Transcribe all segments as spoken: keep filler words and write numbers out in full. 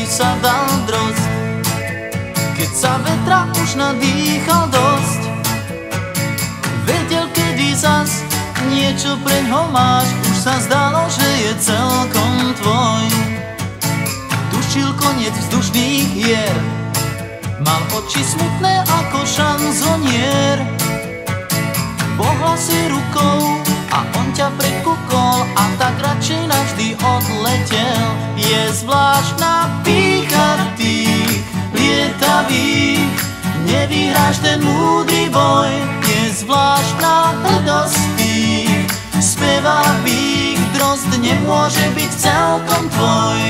sa dal drosť. Keď sa vetra už nadýchal dosť, vedel, kedy zas niečo preňho máš, už sa zdalo, že je celkom tvoj. Tušil koniec vzdušných hier, mal oči smutné ako šanzonier. Pohla si rukou a on ťa prekúkol a tak radšej navždy odletel. Je zvláštna pýcha tých lietavých, nevyhráš ten múdry boj. Je zvláštna hrdosť tých spevavých, drozd nemôže byť celkom tvoj.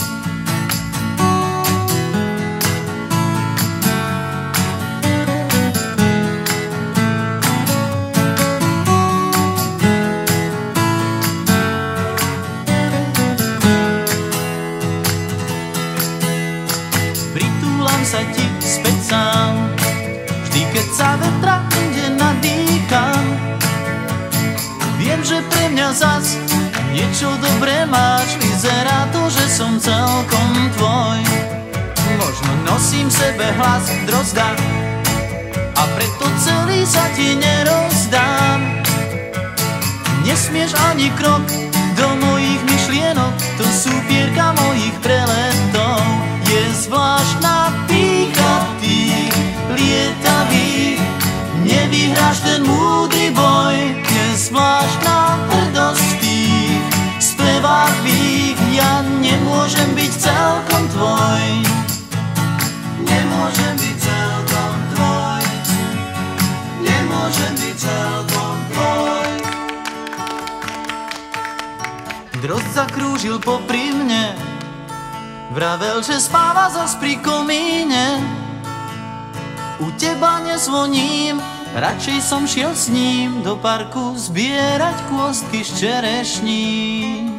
Pritúlam sa ti späť sám, vždy keď sa vetra inde nadýcham. Viem, že pre mňa zas niečo dobré máš, vyzerá to, že som celkom tvoj. Možno nosím v sebe hlas drozda a preto celý sa ti nerozdám. Nesmieš ani krok do mojich myšlienok, to sú pierka mojich preletov. Je zvláštna pýcha tých lietavých, nevyhráš ten múdry boj. Je zvláštna hrdosť tých spevavých, ja nemôžem byť celkom tvoj. Nemôžem byť celkom tvoj, nemôžem byť celkom tvoj. Drozd zakrúžil popri mne, vravel, že spáva zas pri komíne. U teba nezvoním, radšej som šiel s ním do parku zbierať kôstky z čerešní.